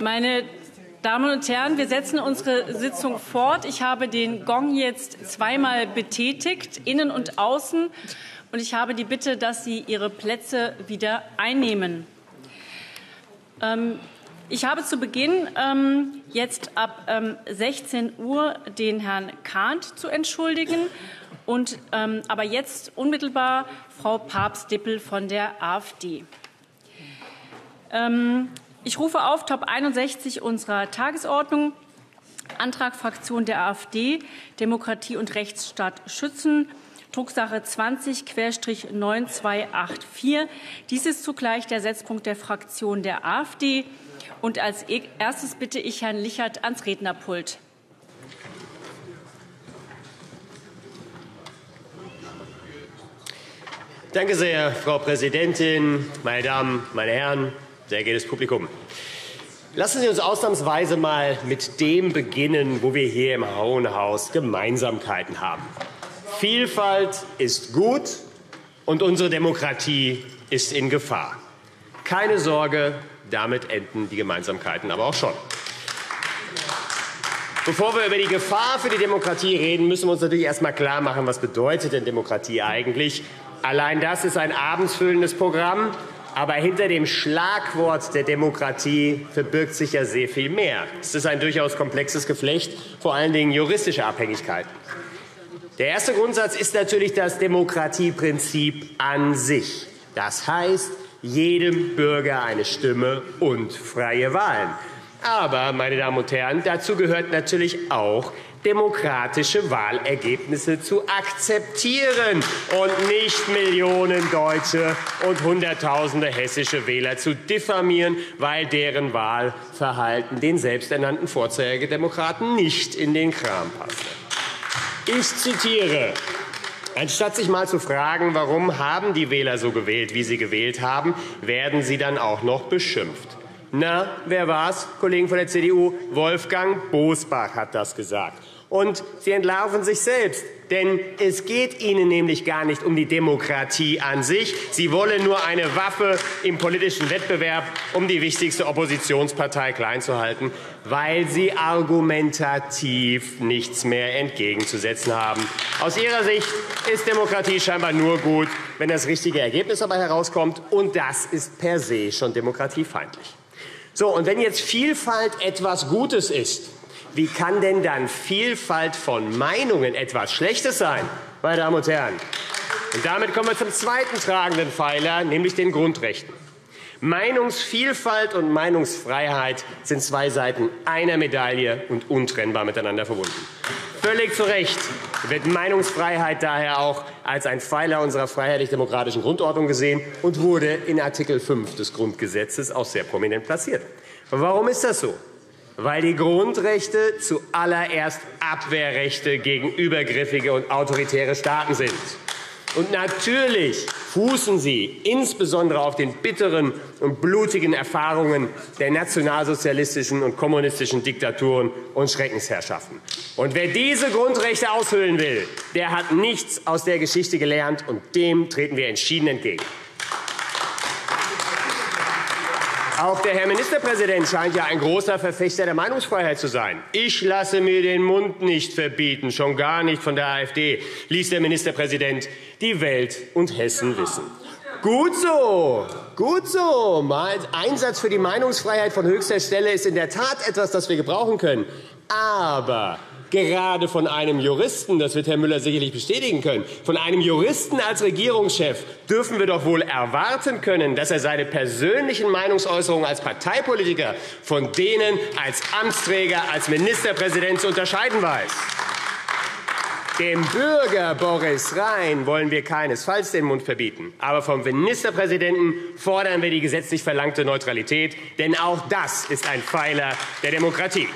Meine Damen und Herren, wir setzen unsere Sitzung fort. Ich habe den Gong jetzt zweimal betätigt, innen und außen, und ich habe die Bitte, dass Sie Ihre Plätze wieder einnehmen. Ich habe zu Beginn jetzt ab 16 Uhr den Herrn Kahnt zu entschuldigen und aber jetzt unmittelbar Frau Papst-Dippel von der AfD. Ich rufe auf Top 61 unserer Tagesordnung, Antrag Fraktion der AfD, Demokratie und Rechtsstaat schützen, Drucksache 20-9284. Dies ist zugleich der Setzpunkt der Fraktion der AfD. Und als erstes bitte ich Herrn Lichert ans Rednerpult. Danke sehr, Frau Präsidentin, meine Damen, meine Herren, sehr geehrtes Publikum. Lassen Sie uns ausnahmsweise mal mit dem beginnen, wo wir hier im Hohen Haus Gemeinsamkeiten haben. Vielfalt ist gut und unsere Demokratie ist in Gefahr. Keine Sorge, damit enden die Gemeinsamkeiten aber auch schon. Bevor wir über die Gefahr für die Demokratie reden, müssen wir uns natürlich erst mal klar machen, was bedeutet denn Demokratie eigentlich? Allein das ist ein abendfüllendes Programm. Aber hinter dem Schlagwort der Demokratie verbirgt sich ja sehr viel mehr. Es ist ein durchaus komplexes Geflecht, vor allen Dingen juristische Abhängigkeiten. Der erste Grundsatz ist natürlich das Demokratieprinzip an sich. Das heißt, jedem Bürger eine Stimme und freie Wahlen. Aber, meine Damen und Herren, dazu gehört natürlich auch, demokratische Wahlergebnisse zu akzeptieren und nicht Millionen Deutsche und Hunderttausende hessische Wähler zu diffamieren, weil deren Wahlverhalten den selbsternannten Vorzeigedemokraten nicht in den Kram passt. Ich zitiere: Anstatt sich mal zu fragen, warum haben die Wähler so gewählt, wie sie gewählt haben, werden sie dann auch noch beschimpft. Na, wer war's? Kollegen von der CDU? Wolfgang Bosbach hat das gesagt. Und sie entlarven sich selbst, denn es geht ihnen nämlich gar nicht um die Demokratie an sich. Sie wollen nur eine Waffe im politischen Wettbewerb, um die wichtigste Oppositionspartei klein zu halten, weil sie argumentativ nichts mehr entgegenzusetzen haben. Aus ihrer Sicht ist Demokratie scheinbar nur gut, wenn das richtige Ergebnis dabei herauskommt. Und das ist per se schon demokratiefeindlich. So, und wenn jetzt Vielfalt etwas Gutes ist, wie kann denn dann Vielfalt von Meinungen etwas Schlechtes sein, meine Damen und Herren? Und damit kommen wir zum zweiten tragenden Pfeiler, nämlich den Grundrechten. Meinungsvielfalt und Meinungsfreiheit sind zwei Seiten einer Medaille und untrennbar miteinander verbunden. Völlig zu Recht wird Meinungsfreiheit daher auch als ein Pfeiler unserer freiheitlich-demokratischen Grundordnung gesehen und wurde in Artikel 5 des Grundgesetzes auch sehr prominent platziert. Warum ist das so? Weil die Grundrechte zuallererst Abwehrrechte gegen übergriffige und autoritäre Staaten sind. Und natürlich fußen sie insbesondere auf den bitteren und blutigen Erfahrungen der nationalsozialistischen und kommunistischen Diktaturen und Schreckensherrschaften. Und wer diese Grundrechte aushöhlen will, der hat nichts aus der Geschichte gelernt, und dem treten wir entschieden entgegen. Auch der Herr Ministerpräsident scheint ja ein großer Verfechter der Meinungsfreiheit zu sein. Ich lasse mir den Mund nicht verbieten, schon gar nicht von der AfD, ließ der Ministerpräsident die Welt und Hessen wissen. Gut so, gut so. Einsatz für die Meinungsfreiheit von höchster Stelle ist in der Tat etwas, das wir gebrauchen können. Aber gerade von einem Juristen, das wird Herr Müller sicherlich bestätigen können, von einem Juristen als Regierungschef dürfen wir doch wohl erwarten können, dass er seine persönlichen Meinungsäußerungen als Parteipolitiker von denen als Amtsträger, als Ministerpräsident zu unterscheiden weiß. Dem Bürger Boris Rhein wollen wir keinesfalls den Mund verbieten. Aber vom Ministerpräsidenten fordern wir die gesetzlich verlangte Neutralität, denn auch das ist ein Pfeiler der Demokratie.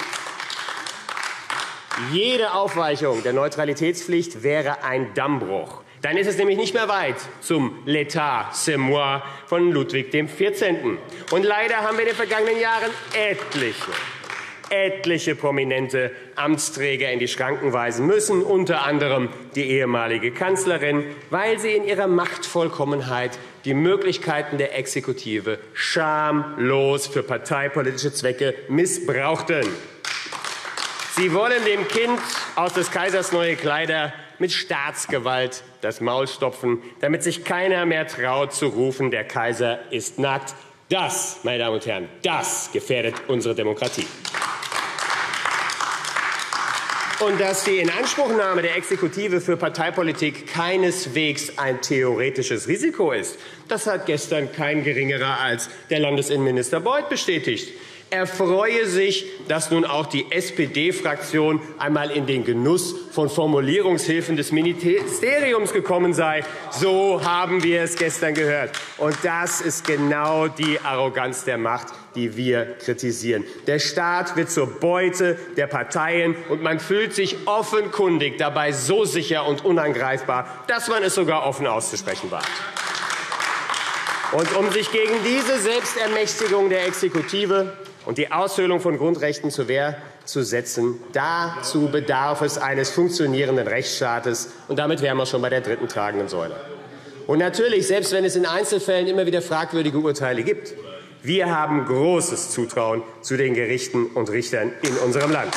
Jede Aufweichung der Neutralitätspflicht wäre ein Dammbruch. Dann ist es nämlich nicht mehr weit zum L'État, c'est moi von Ludwig XIV. Und leider haben wir in den vergangenen Jahren etliche prominente Amtsträger in die Schranken weisen müssen, unter anderem die ehemalige Kanzlerin, weil sie in ihrer Machtvollkommenheit die Möglichkeiten der Exekutive schamlos für parteipolitische Zwecke missbrauchten. Sie wollen dem Kind aus des Kaisers neue Kleider mit Staatsgewalt das Maul stopfen, damit sich keiner mehr traut zu rufen, der Kaiser ist nackt. Das, meine Damen und Herren, das gefährdet unsere Demokratie. Und dass die Inanspruchnahme der Exekutive für Parteipolitik keineswegs ein theoretisches Risiko ist, das hat gestern kein Geringerer als der Landesinnenminister Beuth bestätigt. Er freue sich, dass nun auch die SPD-Fraktion einmal in den Genuss von Formulierungshilfen des Ministeriums gekommen sei. So haben wir es gestern gehört. Und das ist genau die Arroganz der Macht, die wir kritisieren. Der Staat wird zur Beute der Parteien, und man fühlt sich offenkundig dabei so sicher und unangreifbar, dass man es sogar offen auszusprechen wagt. Und um sich gegen diese Selbstermächtigung der Exekutive und die Aushöhlung von Grundrechten zur Wehr zu setzen, dazu bedarf es eines funktionierenden Rechtsstaates. Und damit wären wir schon bei der dritten tragenden Säule. Und natürlich, selbst wenn es in Einzelfällen immer wieder fragwürdige Urteile gibt, wir haben großes Zutrauen zu den Gerichten und Richtern in unserem Land.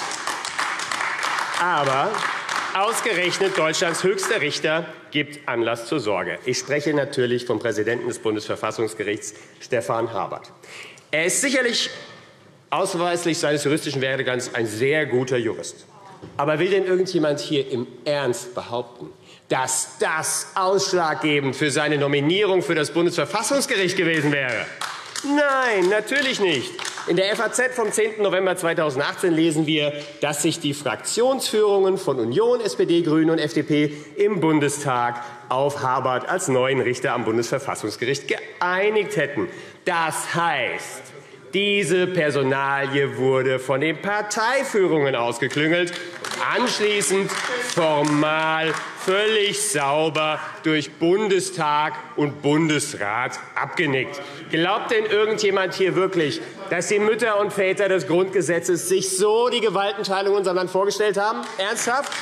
Aber ausgerechnet Deutschlands höchster Richter gibt Anlass zur Sorge. Ich spreche natürlich vom Präsidenten des Bundesverfassungsgerichts, Stefan Habert. Er ist sicherlich ausweislich seines juristischen Werdegangs ein sehr guter Jurist. Aber will denn irgendjemand hier im Ernst behaupten, dass das ausschlaggebend für seine Nominierung für das Bundesverfassungsgericht gewesen wäre? Nein, natürlich nicht. In der FAZ vom 10. November 2018 lesen wir, dass sich die Fraktionsführungen von Union, SPD, Grünen und FDP im Bundestag auf Habert als neuen Richter am Bundesverfassungsgericht geeinigt hätten. Das heißt, diese Personalie wurde von den Parteiführungen ausgeklüngelt, anschließend formal völlig sauber durch Bundestag und Bundesrat abgenickt. Glaubt denn irgendjemand hier wirklich, dass die Mütter und Väter des Grundgesetzes sich so die Gewaltenteilung in unserem Land vorgestellt haben? Ernsthaft?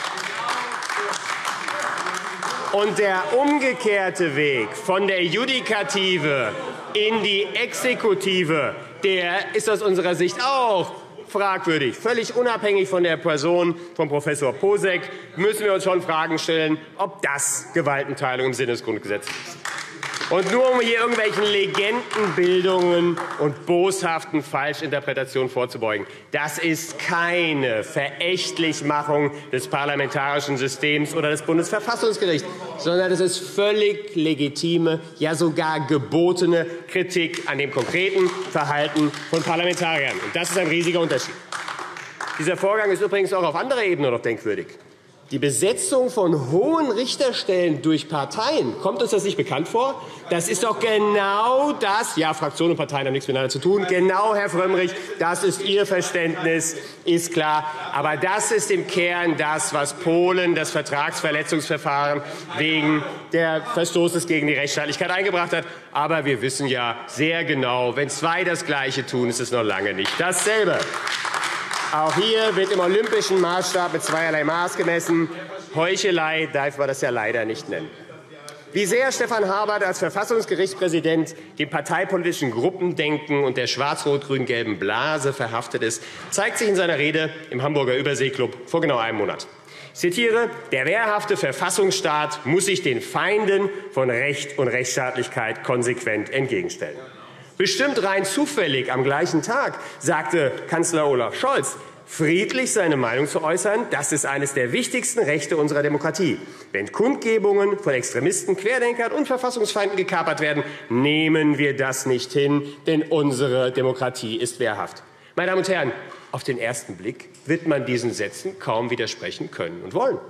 Und der umgekehrte Weg von der Judikative in die Exekutive, der ist aus unserer Sicht auch fragwürdig. Völlig unabhängig von der Person von Professor Posek müssen wir uns schon Fragen stellen, ob das Gewaltenteilung im Sinne des Grundgesetzes ist. Und nur um hier irgendwelchen Legendenbildungen und boshaften Falschinterpretationen vorzubeugen, das ist keine Verächtlichmachung des parlamentarischen Systems oder des Bundesverfassungsgerichts, sondern es ist völlig legitime, ja sogar gebotene Kritik an dem konkreten Verhalten von Parlamentariern. Und das ist ein riesiger Unterschied. Dieser Vorgang ist übrigens auch auf anderer Ebene noch denkwürdig. Die Besetzung von hohen Richterstellen durch Parteien, kommt uns das nicht bekannt vor? Das ist doch genau das, ja, Fraktionen und Parteien haben nichts miteinander zu tun, genau, Herr Frömmrich, das ist Ihr Verständnis, ist klar. Aber das ist im Kern das, was Polen das Vertragsverletzungsverfahren wegen der Verstoßes gegen die Rechtsstaatlichkeit eingebracht hat. Aber wir wissen ja sehr genau, wenn zwei das Gleiche tun, ist es noch lange nicht dasselbe. Auch hier wird im olympischen Maßstab mit zweierlei Maß gemessen. Heuchelei darf man das ja leider nicht nennen. Wie sehr Stefan Habert als Verfassungsgerichtspräsident dem parteipolitischen Gruppendenken und der schwarz-rot-grün-gelben Blase verhaftet ist, zeigt sich in seiner Rede im Hamburger Überseeklub vor genau einem Monat. Ich zitiere: Der wehrhafte Verfassungsstaat muss sich den Feinden von Recht und Rechtsstaatlichkeit konsequent entgegenstellen. Bestimmt rein zufällig am gleichen Tag sagte Kanzler Olaf Scholz, friedlich seine Meinung zu äußern, das ist eines der wichtigsten Rechte unserer Demokratie. Wenn Kundgebungen von Extremisten, Querdenkern und Verfassungsfeinden gekapert werden, nehmen wir das nicht hin, denn unsere Demokratie ist wehrhaft. Meine Damen und Herren, auf den ersten Blick wird man diesen Sätzen kaum widersprechen können und wollen.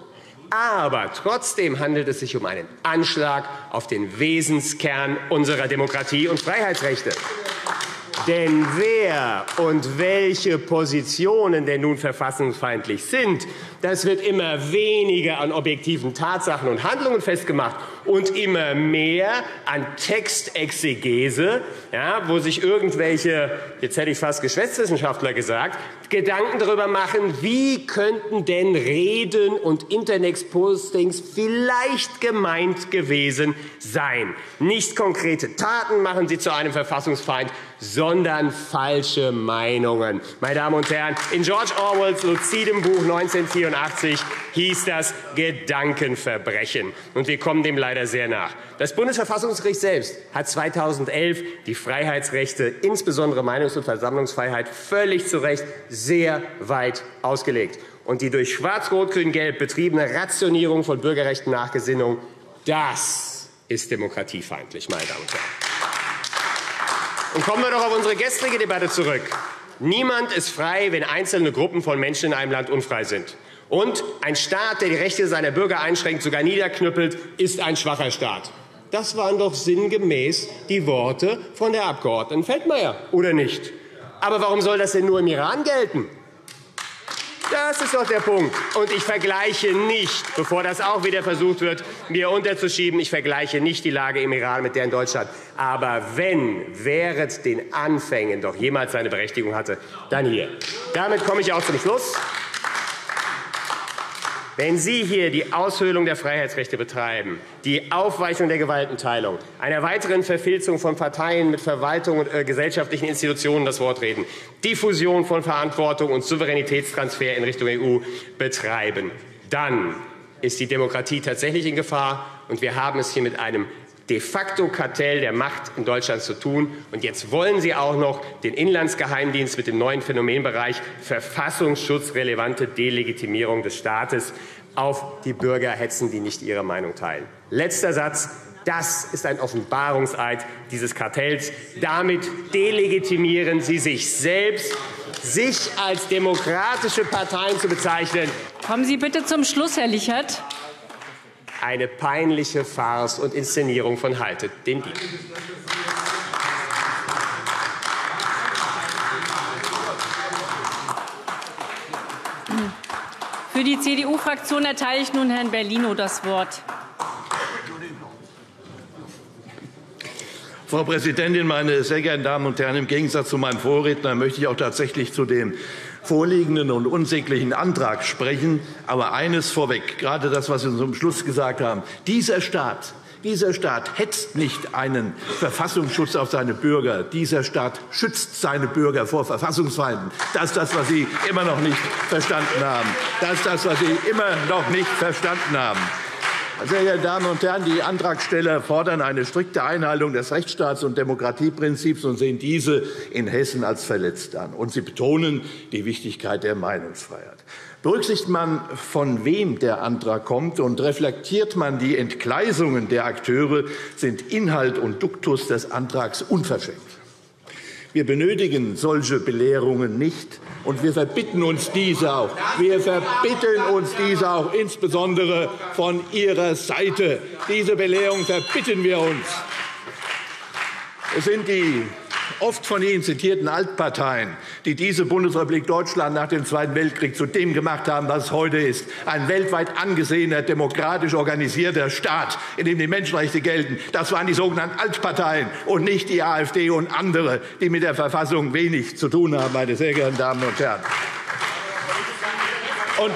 Aber trotzdem handelt es sich um einen Anschlag auf den Wesenskern unserer Demokratie und Freiheitsrechte. Denn wer und welche Positionen denn nun verfassungsfeindlich sind, das wird immer weniger an objektiven Tatsachen und Handlungen festgemacht und immer mehr an Textexegese, ja, wo sich irgendwelche, jetzt hätte ich fast Geschichtswissenschaftler gesagt, Gedanken darüber machen, wie könnten denn Reden und Internetpostings vielleicht gemeint gewesen sein. Nicht konkrete Taten machen sie zu einem Verfassungsfeind, sondern falsche Meinungen. Meine Damen und Herren, in George Orwells luzidem Buch 1984 hieß das Gedankenverbrechen. Und wir kommen dem leider sehr nach. Das Bundesverfassungsgericht selbst hat 2011 die Freiheitsrechte, insbesondere Meinungs- und Versammlungsfreiheit, völlig zu Recht sehr weit ausgelegt. Und die durch Schwarz-Rot-Grün-Gelb betriebene Rationierung von Bürgerrechten nach Gesinnung, das ist demokratiefeindlich, meine Damen und Herren. Und kommen wir doch auf unsere gestrige Debatte zurück. Niemand ist frei, wenn einzelne Gruppen von Menschen in einem Land unfrei sind. Und ein Staat, der die Rechte seiner Bürger einschränkt, sogar niederknüppelt, ist ein schwacher Staat. Das waren doch sinngemäß die Worte von der Abgeordneten Feldmayer, oder nicht? Aber warum soll das denn nur im Iran gelten? Das ist doch der Punkt. Und ich vergleiche nicht, bevor das auch wieder versucht wird, mir unterzuschieben, ich vergleiche nicht die Lage im Iran mit der in Deutschland. Aber wenn während den Anfängen doch jemals seine Berechtigung hatte, dann hier. Damit komme ich auch zum Schluss. Wenn Sie hier die Aushöhlung der Freiheitsrechte betreiben, die Aufweichung der Gewaltenteilung, einer weiteren Verfilzung von Parteien mit Verwaltung und gesellschaftlichen Institutionen das Wort reden, Diffusion von Verantwortung und Souveränitätstransfer in Richtung EU betreiben, dann ist die Demokratie tatsächlich in Gefahr. Und wir haben es hier mit einem de facto Kartell der Macht in Deutschland zu tun. Und jetzt wollen Sie auch noch den Inlandsgeheimdienst mit dem neuen Phänomenbereich verfassungsschutzrelevante Delegitimierung des Staates auf die Bürger hetzen, die nicht ihre Meinung teilen. Letzter Satz. Das ist ein Offenbarungseid dieses Kartells. Damit delegitimieren Sie sich selbst, sich als demokratische Parteien zu bezeichnen. Kommen Sie bitte zum Schluss, Herr Lichert. Eine peinliche Farce und Inszenierung von Haltet den Dieb. Für die CDU-Fraktion erteile ich nun Herrn Bellino das Wort. Frau Präsidentin, meine sehr geehrten Damen und Herren! Im Gegensatz zu meinem Vorredner möchte ich auch tatsächlich zu dem vorliegenden und unsäglichen Antrag sprechen. Aber eines vorweg, gerade das, was Sie zum Schluss gesagt haben. Dieser Staat hetzt nicht einen Verfassungsschutz auf seine Bürger. Dieser Staat schützt seine Bürger vor Verfassungsfeinden. Das ist das, was Sie immer noch nicht verstanden haben. Das ist das, was Sie immer noch nicht verstanden haben. Sehr geehrte Damen und Herren, die Antragsteller fordern eine strikte Einhaltung des Rechtsstaats- und Demokratieprinzips und sehen diese in Hessen als verletzt an. Und sie betonen die Wichtigkeit der Meinungsfreiheit. Berücksichtigt man, von wem der Antrag kommt, und reflektiert man die Entgleisungen der Akteure, sind Inhalt und Duktus des Antrags unverschämt. Wir benötigen solche Belehrungen nicht, und wir verbitten uns diese auch. Wir verbitten uns diese auch, insbesondere von Ihrer Seite. Diese Belehrung verbitten wir uns. Es sind die oft von Ihnen zitierten Altparteien, die diese Bundesrepublik Deutschland nach dem Zweiten Weltkrieg zu dem gemacht haben, was es heute ist. Ein weltweit angesehener, demokratisch organisierter Staat, in dem die Menschenrechte gelten. Das waren die sogenannten Altparteien und nicht die AfD und andere, die mit der Verfassung wenig zu tun haben, meine sehr geehrten Damen und Herren. Und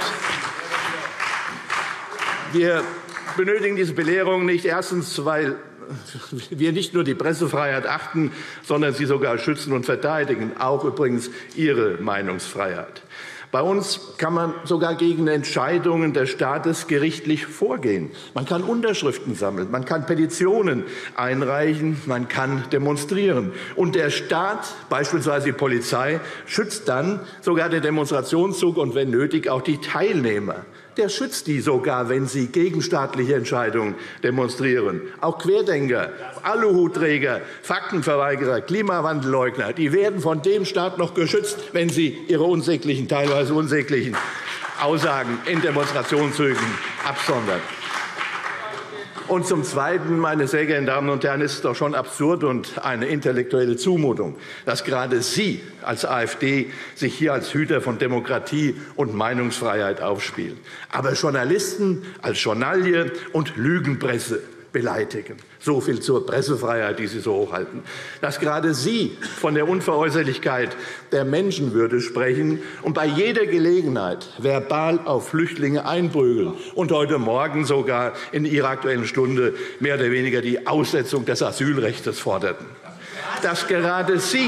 wir benötigen diese Belehrung nicht erstens, weil wir nicht nur die Pressefreiheit achten, sondern sie sogar schützen und verteidigen, auch übrigens Ihre Meinungsfreiheit. Bei uns kann man sogar gegen Entscheidungen des Staates gerichtlich vorgehen. Man kann Unterschriften sammeln, man kann Petitionen einreichen, man kann demonstrieren. Und der Staat, beispielsweise die Polizei, schützt dann sogar den Demonstrationszug und, wenn nötig, auch die Teilnehmer. Der schützt die sogar, wenn sie gegen staatliche Entscheidungen demonstrieren. Auch Querdenker, Aluhutträger, Faktenverweigerer, Klimawandelleugner, die werden von dem Staat noch geschützt, wenn sie ihre unsäglichen, teilweise unsäglichen Aussagen in Demonstrationszügen absondern. Und zum Zweiten, meine sehr geehrten Damen und Herren, ist es doch schon absurd und eine intellektuelle Zumutung, dass gerade Sie als AfD sich hier als Hüter von Demokratie und Meinungsfreiheit aufspielen, aber Journalisten als Journalie und Lügenpresse beleidigen. So viel zur Pressefreiheit, die Sie so hochhalten. Dass gerade Sie von der Unveräußerlichkeit der Menschenwürde sprechen und bei jeder Gelegenheit verbal auf Flüchtlinge einprügeln und heute Morgen sogar in Ihrer Aktuellen Stunde mehr oder weniger die Aussetzung des Asylrechts forderten. Dass gerade Sie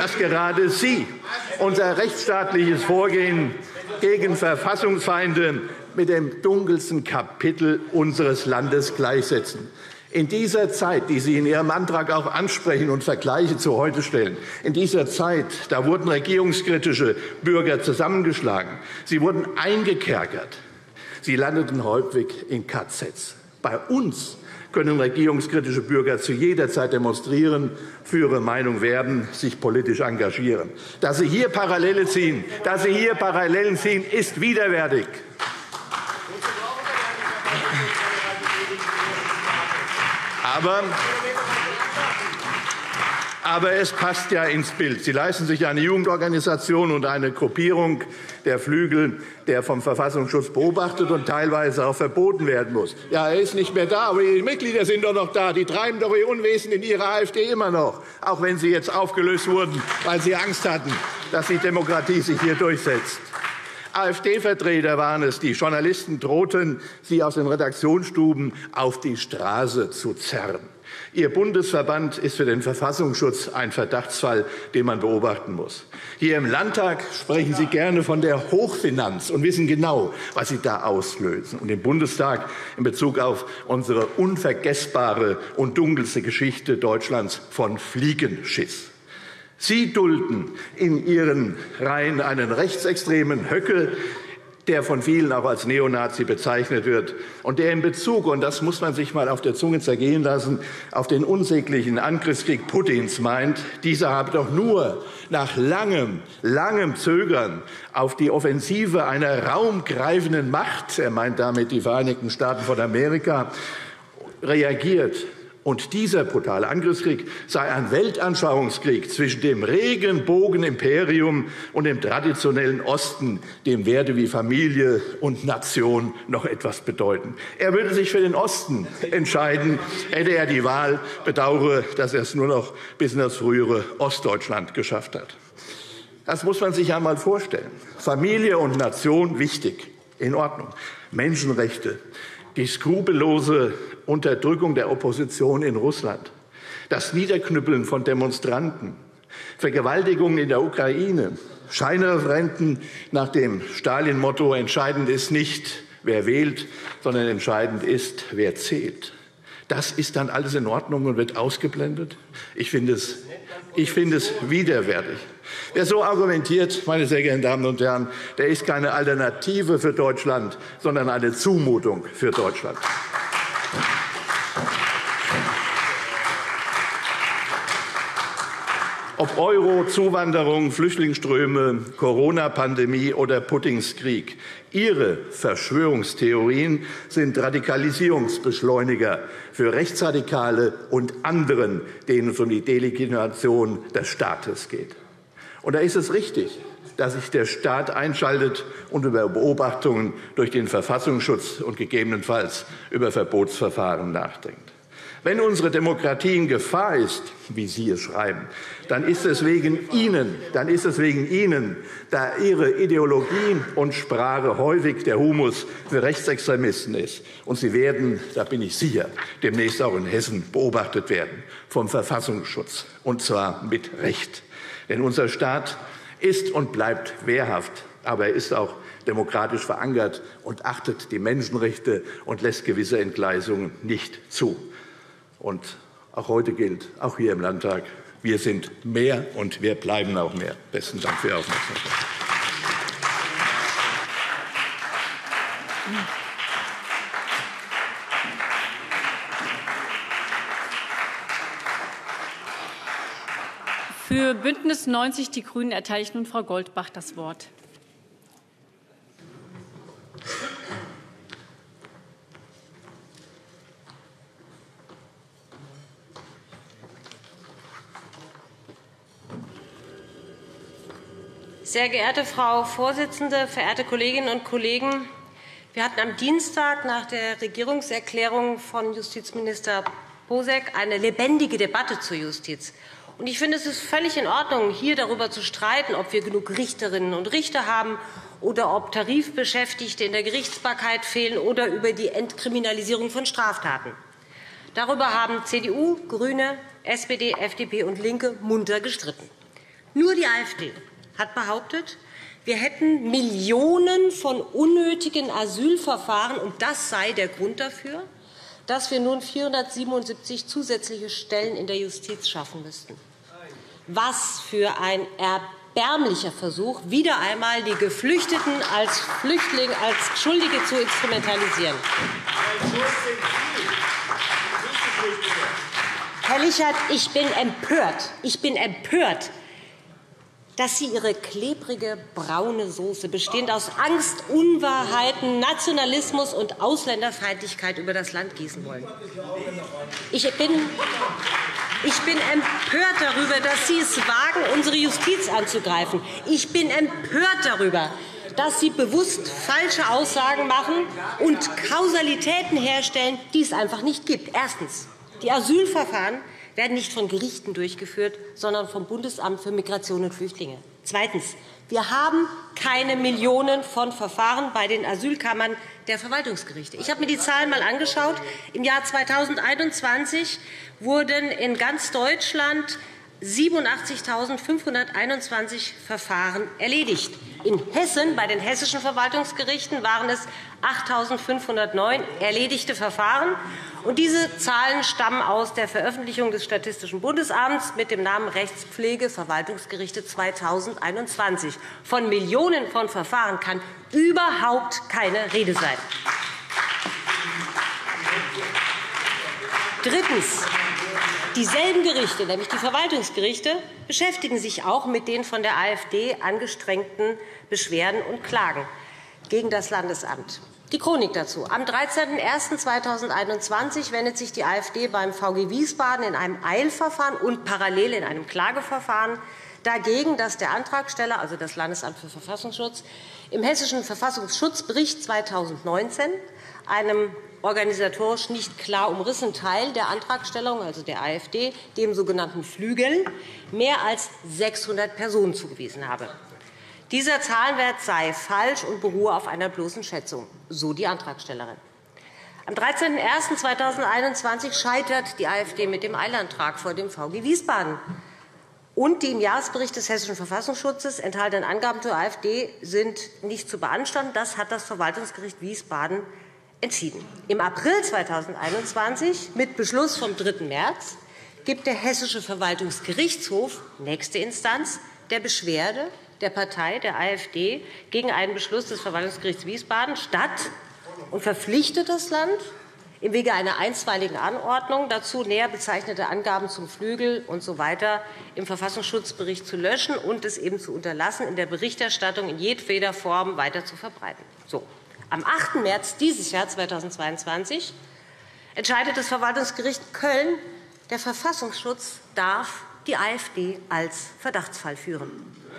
unser rechtsstaatliches Vorgehen gegen Verfassungsfeinde mit dem dunkelsten Kapitel unseres Landes gleichsetzen. In dieser Zeit, die Sie in Ihrem Antrag auch ansprechen und Vergleiche zu heute stellen, in dieser Zeit, da wurden regierungskritische Bürger zusammengeschlagen. Sie wurden eingekerkert. Sie landeten häufig in KZs. Bei uns können regierungskritische Bürger zu jeder Zeit demonstrieren, für ihre Meinung werben, sich politisch engagieren. Dass Sie hier Parallelen ziehen, ist widerwärtig. Aber es passt ja ins Bild. Sie leisten sich eine Jugendorganisation und eine Gruppierung der Flügel, der vom Verfassungsschutz beobachtet und teilweise auch verboten werden muss. Ja, er ist nicht mehr da, aber die Mitglieder sind doch noch da. Die treiben doch ihr Unwesen in ihrer AfD immer noch, auch wenn sie jetzt aufgelöst wurden, weil sie Angst hatten, dass die Demokratie sich hier durchsetzt. AfD-Vertreter waren es, die Journalisten drohten, sie aus den Redaktionsstuben auf die Straße zu zerren. Ihr Bundesverband ist für den Verfassungsschutz ein Verdachtsfall, den man beobachten muss. Hier im Landtag sprechen Sie gerne von der Hochfinanz und wissen genau, was Sie da auslösen. Und im Bundestag in Bezug auf unsere unvergessbare und dunkelste Geschichte Deutschlands von Fliegenschiss. Sie dulden in Ihren Reihen einen rechtsextremen Höcke, der von vielen auch als Neonazi bezeichnet wird und der in Bezug, und das muss man sich mal auf der Zunge zergehen lassen, auf den unsäglichen Angriffskrieg Putins meint, dieser habe doch nur nach langem Zögern auf die Offensive einer raumgreifenden Macht, er meint damit die Vereinigten Staaten von Amerika, reagiert. Und dieser brutale Angriffskrieg sei ein Weltanschauungskrieg zwischen dem Regenbogenimperium und dem traditionellen Osten, dem Werte wie Familie und Nation noch etwas bedeuten. Er würde sich für den Osten entscheiden, hätte er die Wahl, bedauere, dass er es nur noch bis in das frühere Ostdeutschland geschafft hat. Das muss man sich einmal vorstellen. Familie und Nation wichtig, in Ordnung. Menschenrechte, die skrupellose Unterdrückung der Opposition in Russland, das Niederknüppeln von Demonstranten, Vergewaltigungen in der Ukraine, Scheinreferenden nach dem Stalin-Motto, entscheidend ist nicht, wer wählt, sondern entscheidend ist, wer zählt. Das ist dann alles in Ordnung und wird ausgeblendet? Ich finde es widerwärtig. Wer so argumentiert, meine sehr geehrten Damen und Herren, der ist keine Alternative für Deutschland, sondern eine Zumutung für Deutschland. Ob Euro, Zuwanderung, Flüchtlingsströme, Corona-Pandemie oder Putins Krieg, Ihre Verschwörungstheorien sind Radikalisierungsbeschleuniger für Rechtsradikale und anderen, denen es um die Delegitimation des Staates geht. Und da ist es richtig, dass sich der Staat einschaltet und über Beobachtungen durch den Verfassungsschutz und gegebenenfalls über Verbotsverfahren nachdenkt. Wenn unsere Demokratie in Gefahr ist, wie Sie es schreiben, dann ist es wegen Ihnen, da Ihre Ideologie und Sprache häufig der Humus für Rechtsextremisten ist. Und Sie werden, da bin ich sicher, demnächst auch in Hessen beobachtet werden vom Verfassungsschutz, und zwar mit Recht. Denn unser Staat ist und bleibt wehrhaft, aber er ist auch demokratisch verankert und achtet die Menschenrechte und lässt gewisse Entgleisungen nicht zu. Und auch heute gilt, auch hier im Landtag, wir sind mehr und wir bleiben auch mehr. Besten Dank für Ihre Aufmerksamkeit. Für Bündnis 90 Die Grünen erteile ich nun Frau Goldbach das Wort. Sehr geehrte Frau Vorsitzende, verehrte Kolleginnen und Kollegen! Wir hatten am Dienstag nach der Regierungserklärung von Justizminister Bosek eine lebendige Debatte zur Justiz. Und ich finde, es ist völlig in Ordnung, hier darüber zu streiten, ob wir genug Richterinnen und Richter haben oder ob Tarifbeschäftigte in der Gerichtsbarkeit fehlen oder über die Entkriminalisierung von Straftaten. Darüber haben CDU, GRÜNE, SPD, FDP und LINKE munter gestritten. Nur die AfD hat behauptet, wir hätten Millionen von unnötigen Asylverfahren, und das sei der Grund dafür, dass wir nun 477 zusätzliche Stellen in der Justiz schaffen müssten. Was für ein erbärmlicher Versuch, wieder einmal die Geflüchteten als Flüchtlinge, als Schuldige zu instrumentalisieren. Herr Lichert, ich bin empört. Ich bin empört, dass Sie Ihre klebrige braune Soße, bestehend aus Angst, Unwahrheiten, Nationalismus und Ausländerfeindlichkeit, über das Land gießen wollen. Ich bin empört darüber, dass Sie es wagen, unsere Justiz anzugreifen. Ich bin empört darüber, dass Sie bewusst falsche Aussagen machen und Kausalitäten herstellen, die es einfach nicht gibt. Erstens. Die Asylverfahren werden nicht von Gerichten durchgeführt, sondern vom Bundesamt für Migration und Flüchtlinge. Zweitens. Wir haben keine Millionen von Verfahren bei den Asylkammern der Verwaltungsgerichte. Ich habe mir die Zahlen einmal angeschaut. Im Jahr 2021 wurden in ganz Deutschland 87.521 Verfahren erledigt. In Hessen, bei den hessischen Verwaltungsgerichten, waren es 8.509 erledigte Verfahren. Und diese Zahlen stammen aus der Veröffentlichung des Statistischen Bundesamts mit dem Namen Rechtspflege Verwaltungsgerichte 2021. Von Millionen von Verfahren kann überhaupt keine Rede sein. Drittens. Dieselben Gerichte, nämlich die Verwaltungsgerichte, beschäftigen sich auch mit den von der AfD angestrengten Beschwerden und Klagen gegen das Landesamt. Die Chronik dazu. Am 13.01.2021 wendet sich die AfD beim VG Wiesbaden in einem Eilverfahren und parallel in einem Klageverfahren dagegen, dass der Antragsteller, also das Landesamt für Verfassungsschutz, im Hessischen Verfassungsschutzbericht 2019 einem organisatorisch nicht klar umrissenen Teil der Antragstellung, also der AfD, dem sogenannten Flügel, mehr als 600 Personen zugewiesen habe. Dieser Zahlenwert sei falsch und beruhe auf einer bloßen Schätzung, so die Antragstellerin. Am 13.01.2021 scheitert die AfD mit dem Eilantrag vor dem VG Wiesbaden. Und die im Jahresbericht des Hessischen Verfassungsschutzes enthaltenen Angaben zur AfD sind nicht zu beanstanden. Das hat das Verwaltungsgericht Wiesbaden entschieden. Im April 2021, mit Beschluss vom 3. März, gibt der Hessische Verwaltungsgerichtshof, nächste Instanz, der Beschwerde der Partei der AfD gegen einen Beschluss des Verwaltungsgerichts Wiesbaden statt und verpflichtet das Land, im Wege einer einstweiligen Anordnung dazu näher bezeichnete Angaben zum Flügel usw. im Verfassungsschutzbericht zu löschen und es eben zu unterlassen, in der Berichterstattung in jedweder Form weiter zu verbreiten. So. Am 8. März dieses Jahr 2022 entscheidet das Verwaltungsgericht Köln, der Verfassungsschutz darf die AfD als Verdachtsfall führen.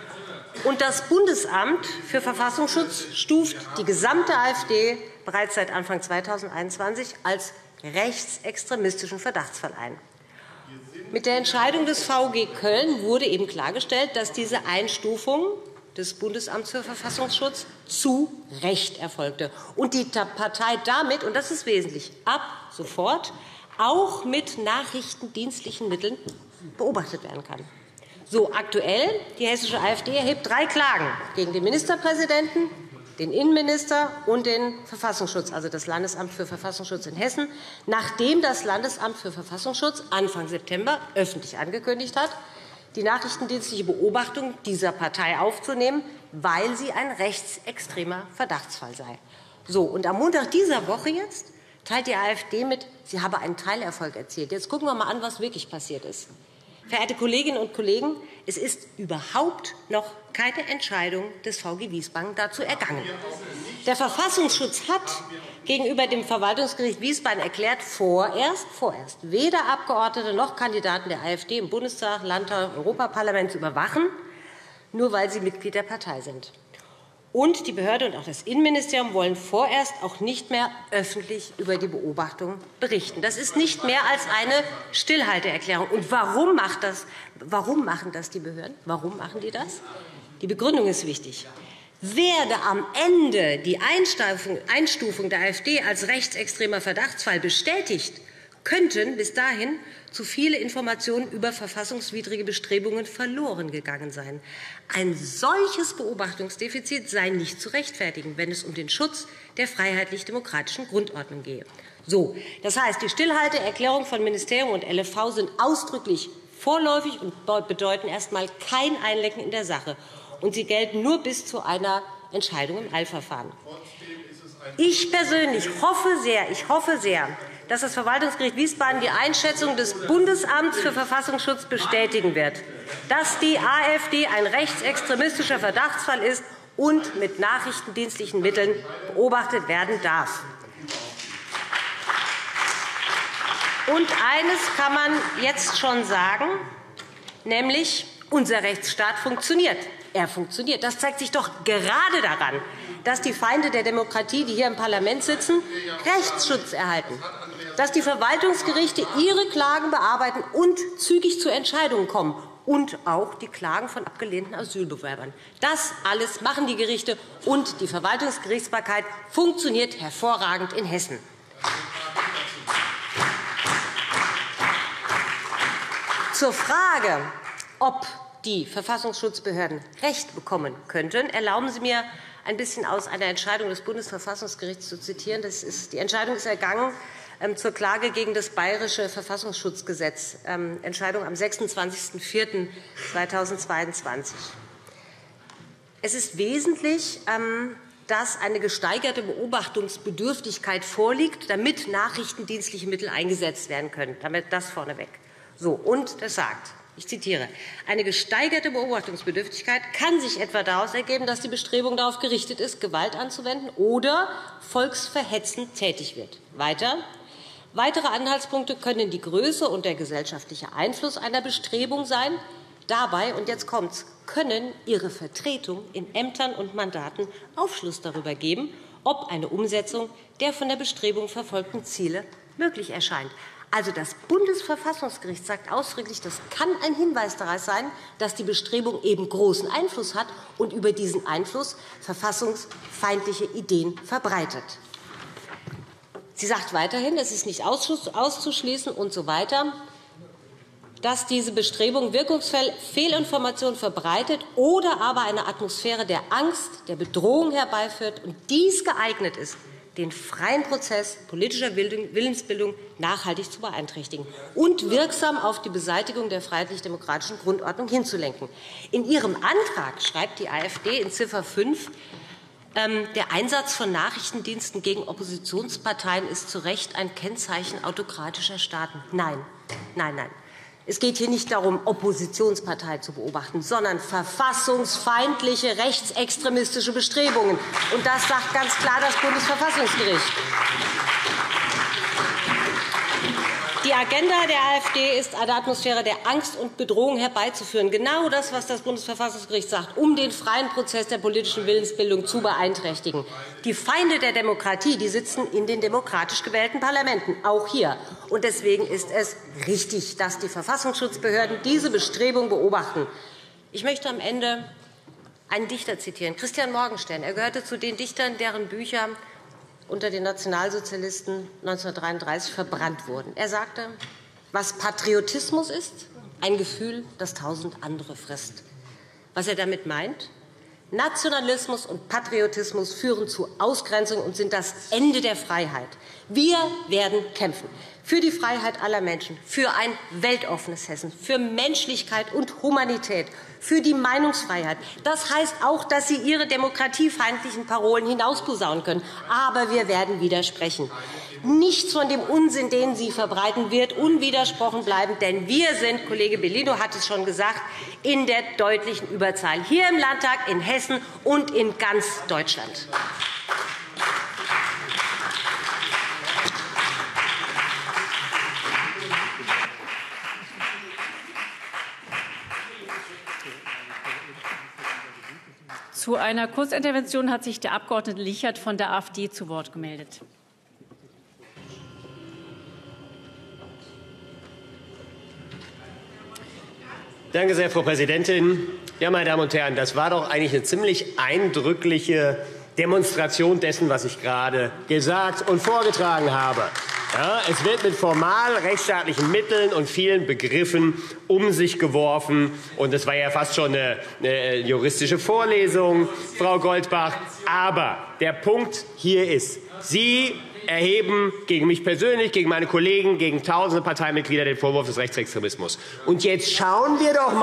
Und das Bundesamt für Verfassungsschutz stuft die gesamte AfD bereits seit Anfang 2021 als rechtsextremistischen Verdachtsfall ein. Mit der Entscheidung des VG Köln wurde eben klargestellt, dass diese Einstufung des Bundesamts für Verfassungsschutz zu Recht erfolgte und die Partei damit, und das ist wesentlich, ab sofort auch mit nachrichtendienstlichen Mitteln beobachtet werden kann. So aktuell, die hessische AfD erhebt 3 Klagen gegen den Ministerpräsidenten, den Innenminister und den Verfassungsschutz, also das Landesamt für Verfassungsschutz in Hessen, nachdem das Landesamt für Verfassungsschutz Anfang September öffentlich angekündigt hat, die nachrichtendienstliche Beobachtung dieser Partei aufzunehmen, weil sie ein rechtsextremer Verdachtsfall sei. So, und am Montag dieser Woche jetzt teilt die AfD mit, sie habe einen Teilerfolg erzielt. Jetzt gucken wir mal an, was wirklich passiert ist. Verehrte Kolleginnen und Kollegen, es ist überhaupt noch keine Entscheidung des VG Wiesbaden dazu ergangen. Der Verfassungsschutz hat gegenüber dem Verwaltungsgericht Wiesbaden erklärt, vorerst weder Abgeordnete noch Kandidaten der AfD im Bundestag, Landtag, Europaparlament zu überwachen, nur weil sie Mitglied der Partei sind. Und die Behörde und auch das Innenministerium wollen vorerst auch nicht mehr öffentlich über die Beobachtung berichten. Das ist nicht mehr als eine Stillhalteerklärung. Und warum machen das die Behörden? Warum machen die das? Die Begründung ist wichtig. Werde am Ende die Einstufung der AfD als rechtsextremer Verdachtsfall bestätigt, könnten bis dahin zu viele Informationen über verfassungswidrige Bestrebungen verloren gegangen sein. Ein solches Beobachtungsdefizit sei nicht zu rechtfertigen, wenn es um den Schutz der freiheitlich-demokratischen Grundordnung gehe. So, das heißt, die Stillhalteerklärungen von Ministerium und LFV sind ausdrücklich vorläufig und bedeuten erst einmal kein Einlenken in der Sache. Und sie gelten nur bis zu einer Entscheidung im Eilverfahren. Ich persönlich hoffe sehr, dass das Verwaltungsgericht Wiesbaden die Einschätzung des Bundesamts für Verfassungsschutz bestätigen wird, dass die AfD ein rechtsextremistischer Verdachtsfall ist und mit nachrichtendienstlichen Mitteln beobachtet werden darf. Und eines kann man jetzt schon sagen, nämlich unser Rechtsstaat funktioniert. Er funktioniert. Das zeigt sich doch gerade daran, dass die Feinde der Demokratie, die hier im Parlament sitzen, Rechtsschutz erhalten, dass die Verwaltungsgerichte ihre Klagen bearbeiten und zügig zu Entscheidungen kommen, und auch die Klagen von abgelehnten Asylbewerbern. Das alles machen die Gerichte, und die Verwaltungsgerichtsbarkeit funktioniert hervorragend in Hessen. Zur Frage, ob die Verfassungsschutzbehörden Recht bekommen könnten, erlauben Sie mir, ein bisschen aus einer Entscheidung des Bundesverfassungsgerichts zu zitieren. Die Entscheidung ist ergangen zur Klage gegen das Bayerische Verfassungsschutzgesetz, Entscheidung am 26.04.2022. Es ist wesentlich, dass eine gesteigerte Beobachtungsbedürftigkeit vorliegt, damit nachrichtendienstliche Mittel eingesetzt werden können. Damit das vorneweg. So, und das sagt, ich zitiere, eine gesteigerte Beobachtungsbedürftigkeit kann sich etwa daraus ergeben, dass die Bestrebung darauf gerichtet ist, Gewalt anzuwenden oder volksverhetzend tätig wird. Weitere Anhaltspunkte können die Größe und der gesellschaftliche Einfluss einer Bestrebung sein. Dabei, und jetzt kommt's, können ihre Vertretung in Ämtern und Mandaten Aufschluss darüber geben, ob eine Umsetzung der von der Bestrebung verfolgten Ziele möglich erscheint. Also das Bundesverfassungsgericht sagt ausdrücklich, das kann ein Hinweis darauf sein, dass die Bestrebung eben großen Einfluss hat und über diesen Einfluss verfassungsfeindliche Ideen verbreitet. Sie sagt weiterhin, es ist nicht auszuschließen und so weiter, dass diese Bestrebung wirkungsvoll Fehlinformationen verbreitet oder aber eine Atmosphäre der Angst, der Bedrohung herbeiführt und dies geeignet ist, den freien Prozess politischer Willensbildung nachhaltig zu beeinträchtigen und wirksam auf die Beseitigung der freiheitlich-demokratischen Grundordnung hinzulenken. In ihrem Antrag schreibt die AfD in Ziffer 5, der Einsatz von Nachrichtendiensten gegen Oppositionsparteien ist zu Recht ein Kennzeichen autokratischer Staaten. Nein, nein, nein. Es geht hier nicht darum, Oppositionsparteien zu beobachten, sondern verfassungsfeindliche, rechtsextremistische Bestrebungen. Und das sagt ganz klar das Bundesverfassungsgericht. Die Agenda der AfD ist, eine Atmosphäre der Angst und Bedrohung herbeizuführen. Genau das, was das Bundesverfassungsgericht sagt, um den freien Prozess der politischen Willensbildung zu beeinträchtigen. Die Feinde der Demokratie, die sitzen in den demokratisch gewählten Parlamenten, auch hier. Und deswegen ist es richtig, dass die Verfassungsschutzbehörden diese Bestrebung beobachten. Ich möchte am Ende einen Dichter zitieren, Christian Morgenstern. Er gehörte zu den Dichtern, deren Bücher unter den Nationalsozialisten 1933 verbrannt wurden. Er sagte, was Patriotismus ist, ein Gefühl, das 1000 andere frisst. Was er damit meint? Nationalismus und Patriotismus führen zu Ausgrenzung und sind das Ende der Freiheit. Wir werden kämpfen für die Freiheit aller Menschen, für ein weltoffenes Hessen, für Menschlichkeit und Humanität, für die Meinungsfreiheit. Das heißt auch, dass Sie Ihre demokratiefeindlichen Parolen hinausposaunen können. Aber wir werden widersprechen. Nichts von dem Unsinn, den Sie verbreiten, wird unwidersprochen bleiben. Denn wir sind, Kollege Bellino hat es schon gesagt, in der deutlichen Überzahl hier im Landtag, in Hessen und in ganz Deutschland. Zu einer Kurzintervention hat sich der Abg. Lichert von der AfD zu Wort gemeldet. Danke sehr, Frau Präsidentin. Ja, meine Damen und Herren, das war doch eigentlich eine ziemlich eindrückliche Demonstration dessen, was ich gerade gesagt und vorgetragen habe. Ja, es wird mit formal rechtsstaatlichen Mitteln und vielen Begriffen um sich geworfen. Und das war ja fast schon eine juristische Vorlesung, Frau Goldbach. Aber der Punkt hier ist, Sie erheben gegen mich persönlich, gegen meine Kollegen, gegen tausende Parteimitglieder den Vorwurf des Rechtsextremismus. Und jetzt schauen wir doch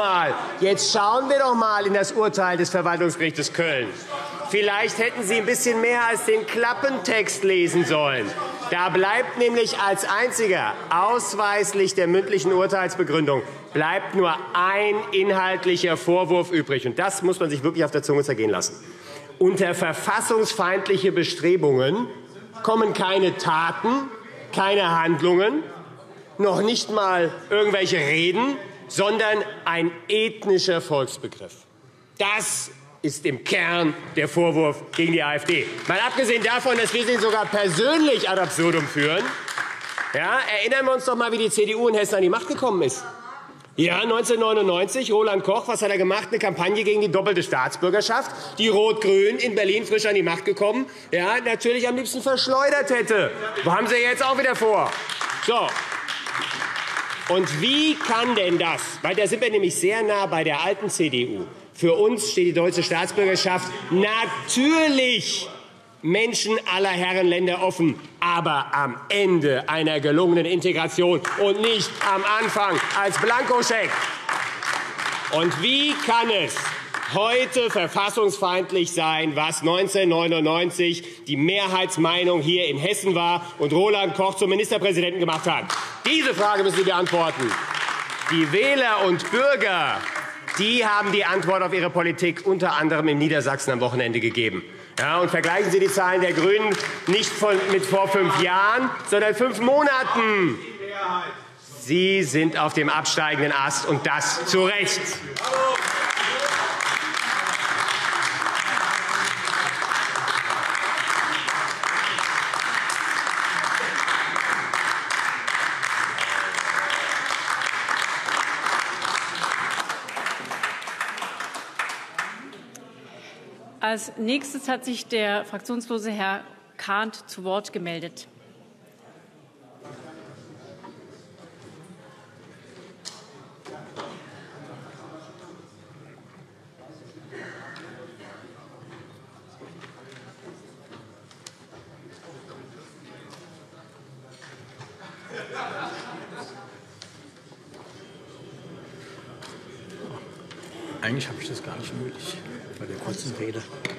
mal in das Urteil des Verwaltungsgerichtes Köln. Vielleicht hätten Sie ein bisschen mehr als den Klappentext lesen sollen. Da bleibt nämlich als einziger ausweislich der mündlichen Urteilsbegründung bleibt nur ein inhaltlicher Vorwurf übrig. Und das muss man sich wirklich auf der Zunge zergehen lassen. Unter verfassungsfeindliche Bestrebungen kommen keine Taten, keine Handlungen, noch nicht mal irgendwelche Reden, sondern ein ethnischer Volksbegriff. Das ist im Kern der Vorwurf gegen die AfD. Mal abgesehen davon, dass wir sie sogar persönlich ad absurdum führen. Ja, erinnern wir uns doch mal, wie die CDU in Hessen an die Macht gekommen ist. Ja, 1999, Roland Koch, was hat er gemacht? Eine Kampagne gegen die doppelte Staatsbürgerschaft, die Rot-Grün in Berlin frisch an die Macht gekommen, ja, natürlich am liebsten verschleudert hätte. Wo haben Sie jetzt auch wieder vor? So. Und wie kann denn das, weil da sind wir nämlich sehr nah bei der alten CDU, für uns steht die deutsche Staatsbürgerschaft natürlich Menschen aller Herrenländer offen, aber am Ende einer gelungenen Integration und nicht am Anfang als Blankoscheck. Und wie kann es heute verfassungsfeindlich sein, was 1999 die Mehrheitsmeinung hier in Hessen war und Roland Koch zum Ministerpräsidenten gemacht hat? Diese Frage müssen Sie beantworten. Die Wähler und Bürger, die haben die Antwort auf ihre Politik unter anderem in Niedersachsen am Wochenende gegeben. Ja, und vergleichen Sie die Zahlen der GRÜNEN nicht mit vor 5 Jahren, sondern 5 Monaten. Sie sind auf dem absteigenden Ast, und das zu Recht. Als nächstes hat sich der fraktionslose Herr Kahnt zu Wort gemeldet. Eigentlich habe ich das gar nicht nötig bei der kurzen Rede.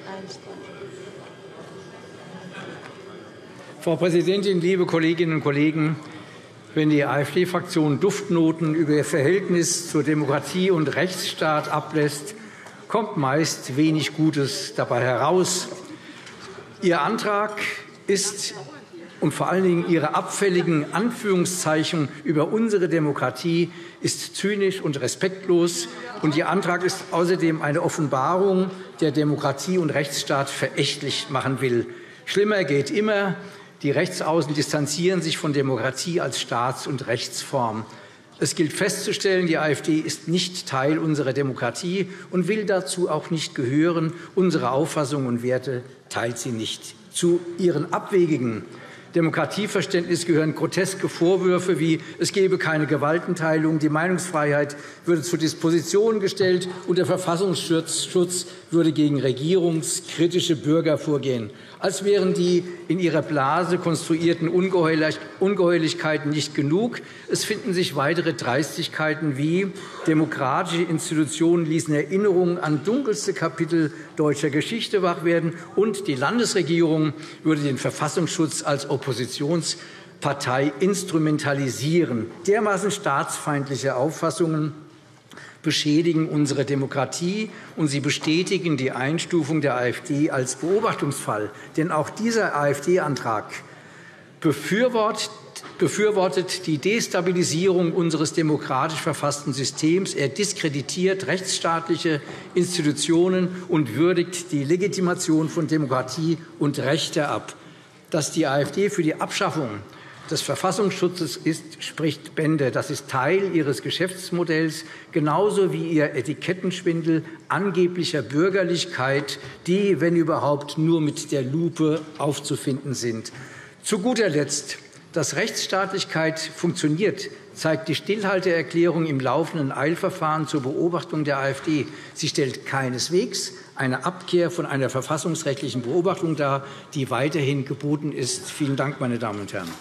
Frau Präsidentin, liebe Kolleginnen und Kollegen! Wenn die AfD-Fraktion Duftnoten über ihr Verhältnis zur Demokratie und Rechtsstaat ablässt, kommt meist wenig Gutes dabei heraus. Ihr Antrag ist und vor allen Dingen Ihre abfälligen Anführungszeichen über unsere Demokratie ist zynisch und respektlos. Und Ihr Antrag ist außerdem eine Offenbarung, der Demokratie und Rechtsstaat verächtlich machen will. Schlimmer geht immer. Die Rechtsaußen distanzieren sich von Demokratie als Staats- und Rechtsform. Es gilt festzustellen, die AfD ist nicht Teil unserer Demokratie und will dazu auch nicht gehören. Unsere Auffassungen und Werte teilt sie nicht. Zu ihren abwegigen Demokratieverständnis gehören groteske Vorwürfe wie es gebe keine Gewaltenteilung, die Meinungsfreiheit würde zur Disposition gestellt und der Verfassungsschutz würde gegen regierungskritische Bürger vorgehen. Als wären die in ihrer Blase konstruierten Ungeheuerlichkeiten nicht genug. Es finden sich weitere Dreistigkeiten wie demokratische Institutionen ließen Erinnerungen an dunkelste Kapitel deutscher Geschichte wach werden und die Landesregierung würde den Verfassungsschutz als Oppositionspartei instrumentalisieren. Dermaßen staatsfeindliche Auffassungen beschädigen unsere Demokratie, und sie bestätigen die Einstufung der AfD als Beobachtungsfall. Denn auch dieser AfD-Antrag befürwortet befürwortet die Destabilisierung unseres demokratisch verfassten Systems. Er diskreditiert rechtsstaatliche Institutionen und würdigt die Legitimation von Demokratie und Rechte ab. Dass die AfD für die Abschaffung des Verfassungsschutzes ist, spricht Bände. Das ist Teil ihres Geschäftsmodells, genauso wie ihr Etikettenschwindel angeblicher Bürgerlichkeit, die, wenn überhaupt, nur mit der Lupe aufzufinden sind. Zu guter Letzt: Dass Rechtsstaatlichkeit funktioniert, zeigt die Stillhalteerklärung im laufenden Eilverfahren zur Beobachtung der AfD. Sie stellt keineswegs eine Abkehr von einer verfassungsrechtlichen Beobachtung dar, die weiterhin geboten ist. Vielen Dank, meine Damen und Herren.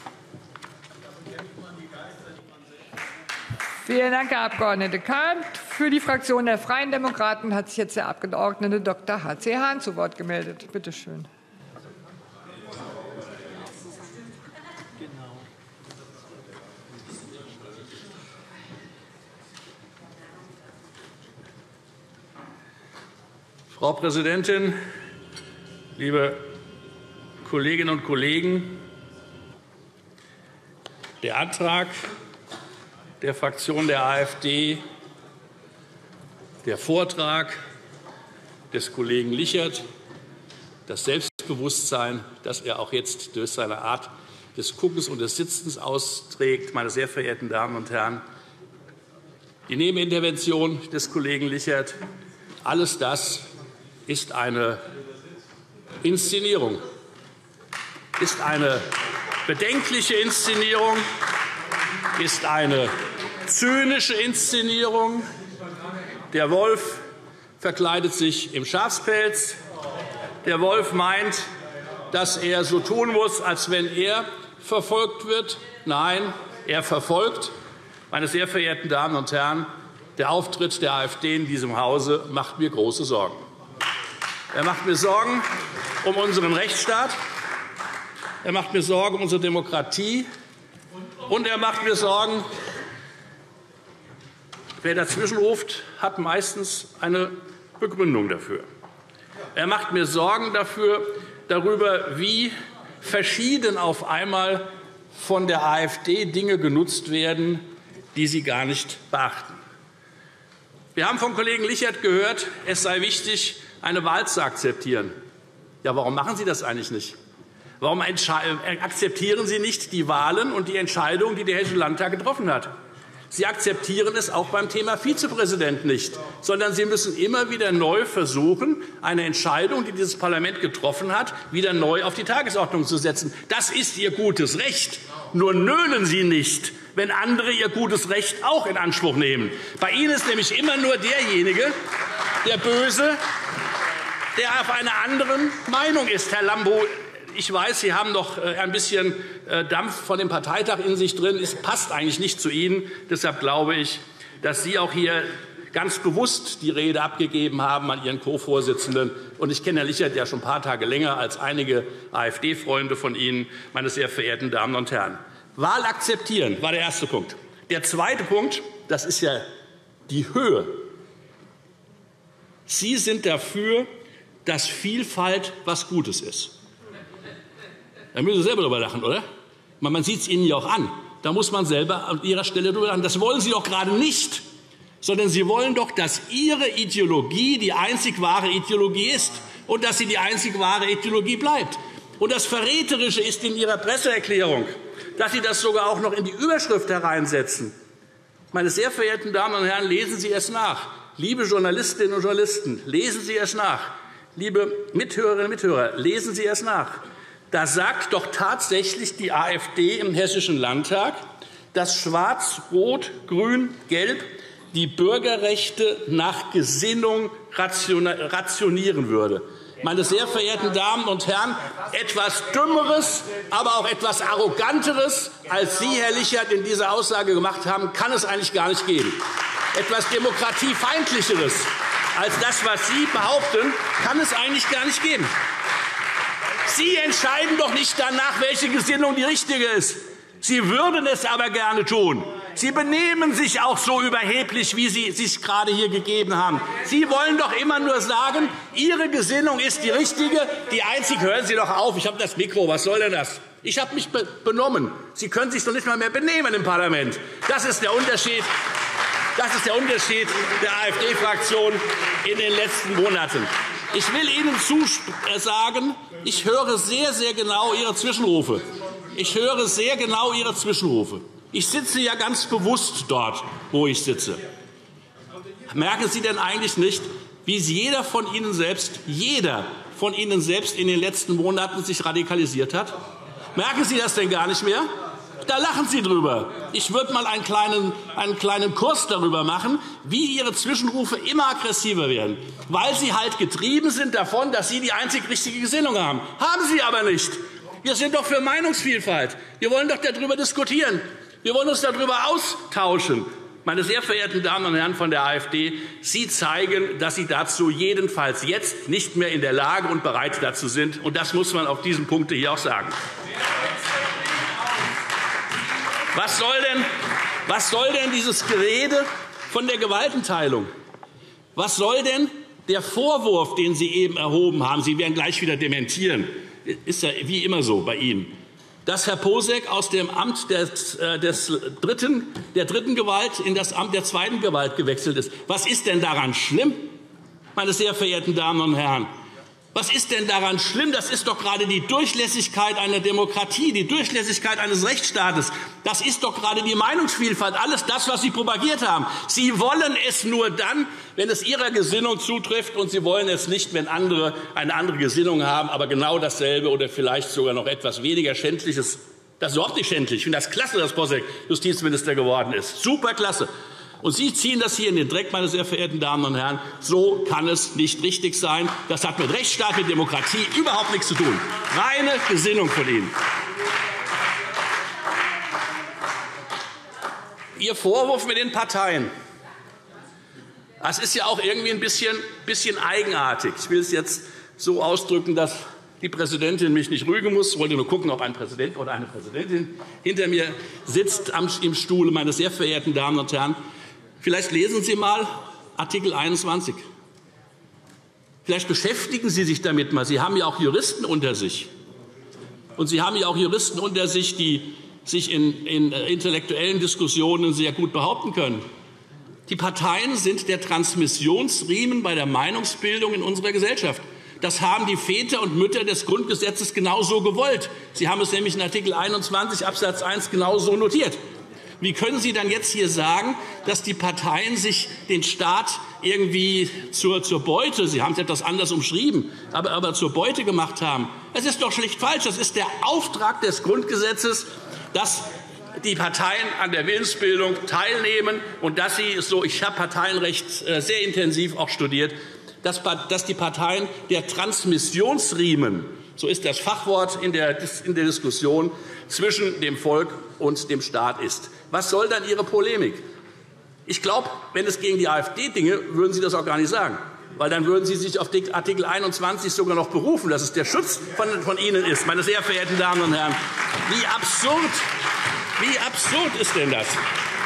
Vielen Dank, Herr Abg. Kahnt. Für die Fraktion der Freien Demokraten hat sich jetzt der Abg. Dr. H.C. Hahn zu Wort gemeldet. Bitte schön. Frau Präsidentin, liebe Kolleginnen und Kollegen! Der Antrag der Fraktion der AfD, der Vortrag des Kollegen Lichert, das Selbstbewusstsein, das er auch jetzt durch seine Art des Guckens und des Sitzens austrägt, meine sehr verehrten Damen und Herren, die Nebenintervention des Kollegen Lichert, alles das ist eine Inszenierung, ist eine bedenkliche Inszenierung, ist eine zynische Inszenierung. Der Wolf verkleidet sich im Schafspelz. Der Wolf meint, dass er so tun muss, als wenn er verfolgt wird. Nein, er verfolgt. Meine sehr verehrten Damen und Herren, der Auftritt der AfD in diesem Hause macht mir große Sorgen. Er macht mir Sorgen um unseren Rechtsstaat. Er macht mir Sorgen um unsere Demokratie. Und er macht mir Sorgen, wer dazwischen ruft, hat meistens eine Begründung dafür. Er macht mir Sorgen darüber, wie verschieden auf einmal von der AfD Dinge genutzt werden, die sie gar nicht beachten. Wir haben vom Kollegen Lichert gehört, es sei wichtig, eine Wahl zu akzeptieren. Ja, warum machen Sie das eigentlich nicht? Warum akzeptieren Sie nicht die Wahlen und die Entscheidungen, die der Hessische Landtag getroffen hat? Sie akzeptieren es auch beim Thema Vizepräsident nicht, sondern Sie müssen immer wieder neu versuchen, eine Entscheidung, die dieses Parlament getroffen hat, wieder neu auf die Tagesordnung zu setzen. Das ist Ihr gutes Recht. Nur nölen Sie nicht, wenn andere ihr gutes Recht auch in Anspruch nehmen. Bei Ihnen ist nämlich immer nur derjenige, der Böse, der auf einer anderen Meinung ist. Herr Lambrou, ich weiß, Sie haben noch ein bisschen Dampf von dem Parteitag in sich drin. Es passt eigentlich nicht zu Ihnen. Deshalb glaube ich, dass Sie auch hier ganz bewusst die Rede abgegeben haben an Ihren Co-Vorsitzenden. Und ich kenne Herrn Lichert ja schon ein paar Tage länger als einige AfD-Freunde von Ihnen, meine sehr verehrten Damen und Herren. Wahl akzeptieren war der erste Punkt. Der zweite Punkt, das ist ja die Höhe. Sie sind dafür, dass Vielfalt was Gutes ist. Da müssen Sie selber darüber lachen, oder? Man sieht es Ihnen ja auch an. Da muss man selber an Ihrer Stelle darüber lachen. Das wollen Sie doch gerade nicht, sondern Sie wollen doch, dass Ihre Ideologie die einzig wahre Ideologie ist und dass sie die einzig wahre Ideologie bleibt. Und das Verräterische ist in Ihrer Presseerklärung, dass Sie das sogar auch noch in die Überschrift hereinsetzen. Meine sehr verehrten Damen und Herren, lesen Sie es nach. Liebe Journalistinnen und Journalisten, lesen Sie es nach. Liebe Mithörerinnen und Mithörer, lesen Sie es nach. Da sagt doch tatsächlich die AfD im Hessischen Landtag, dass Schwarz, Rot, Grün, Gelb die Bürgerrechte nach Gesinnung rationieren würde. Meine sehr verehrten Damen und Herren, etwas Dümmeres, aber auch etwas Arroganteres, als Sie, Herr Lichert, in dieser Aussage gemacht haben, kann es eigentlich gar nicht geben. Etwas Demokratiefeindlicheres als das, was Sie behaupten, kann es eigentlich gar nicht geben. Sie entscheiden doch nicht danach, welche Gesinnung die richtige ist. Sie würden es aber gerne tun. Sie benehmen sich auch so überheblich, wie Sie sich gerade hier gegeben haben. Sie wollen doch immer nur sagen, Ihre Gesinnung ist die richtige, die einzige. Hören Sie doch auf, ich habe das Mikro, was soll denn das? Ich habe mich benommen. Sie können sich doch nicht mal mehr benehmen im Parlament. Das ist der Unterschied. Das ist der Unterschied der AfD-Fraktion in den letzten Monaten. Ich will Ihnen sagen, ich höre sehr, sehr genau Ihre Zwischenrufe. Ich höre sehr genau Ihre Zwischenrufe. Ich sitze ja ganz bewusst dort, wo ich sitze. Merken Sie denn eigentlich nicht, wie jeder von Ihnen selbst in den letzten Monaten sich radikalisiert hat? Merken Sie das denn gar nicht mehr? Da lachen Sie drüber. Ich würde mal einen kleinen Kurs darüber machen, wie Ihre Zwischenrufe immer aggressiver werden, weil Sie halt getrieben sind davon, dass Sie die einzig richtige Gesinnung haben. Haben Sie aber nicht. Wir sind doch für Meinungsvielfalt. Wir wollen doch darüber diskutieren. Wir wollen uns darüber austauschen. Meine sehr verehrten Damen und Herren von der AfD, Sie zeigen, dass Sie dazu jedenfalls jetzt nicht mehr in der Lage und bereit dazu sind. Und das muss man auf diesen Punkten hier auch sagen. Was soll denn dieses Gerede von der Gewaltenteilung? Was soll denn der Vorwurf, den Sie eben erhoben haben? Sie werden gleich wieder dementieren. Ist ja wie immer so bei Ihnen. Dass Herr Posek aus dem Amt der dritten Gewalt in das Amt der zweiten Gewalt gewechselt ist. Was ist denn daran schlimm, meine sehr verehrten Damen und Herren? Was ist denn daran schlimm? Das ist doch gerade die Durchlässigkeit einer Demokratie, die Durchlässigkeit eines Rechtsstaates. Das ist doch gerade die Meinungsvielfalt, alles das, was Sie propagiert haben. Sie wollen es nur dann, wenn es Ihrer Gesinnung zutrifft, und Sie wollen es nicht, wenn andere eine andere Gesinnung haben, aber genau dasselbe oder vielleicht sogar noch etwas weniger Schändliches. Das ist überhaupt nicht schändlich. Ich finde das klasse, dass Posek Justizminister geworden ist. Superklasse. Und Sie ziehen das hier in den Dreck, meine sehr verehrten Damen und Herren. So kann es nicht richtig sein. Das hat mit Rechtsstaat, mit Demokratie überhaupt nichts zu tun. Reine Gesinnung von Ihnen. Ihr Vorwurf mit den Parteien, das ist ja auch irgendwie ein bisschen eigenartig. Ich will es jetzt so ausdrücken, dass die Präsidentin mich nicht rügen muss. Ich wollte nur gucken, ob ein Präsident oder eine Präsidentin hinter mir sitzt im Stuhl. Meine sehr verehrten Damen und Herren, vielleicht lesen Sie mal Artikel 21. Vielleicht beschäftigen Sie sich damit mal. Sie haben ja auch Juristen unter sich. Und Sie haben ja auch Juristen unter sich, die sich in intellektuellen Diskussionen sehr gut behaupten können. Die Parteien sind der Transmissionsriemen bei der Meinungsbildung in unserer Gesellschaft. Das haben die Väter und Mütter des Grundgesetzes genauso gewollt. Sie haben es nämlich in Artikel 21 Absatz 1 genauso notiert. Wie können Sie dann jetzt hier sagen, dass die Parteien sich den Staat irgendwie zur Beute, Sie haben es etwas anders umschrieben, aber zur Beute gemacht haben? Das ist doch schlicht falsch. Das ist der Auftrag des Grundgesetzes, dass die Parteien an der Willensbildung teilnehmen und dass sie, ich habe Parteienrecht sehr intensiv auch studiert, dass die Parteien der Transmissionsriemen, so ist das Fachwort in der Diskussion, zwischen dem Volk und dem Staat ist. Was soll dann Ihre Polemik? Ich glaube, wenn es gegen die AfD ginge, würden Sie das auch gar nicht sagen. Weil dann würden Sie sich auf Artikel 21 sogar noch berufen, dass es der Schutz von Ihnen ist. Meine sehr verehrten Damen und Herren, wie absurd ist denn das?